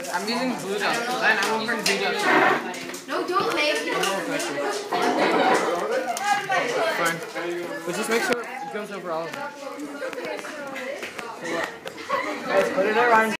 I'm using blue dust. Then I'm gonna bring blue dust. No, don't make. Fine. But just make sure it goes over all of them. So what? Guys, put it around.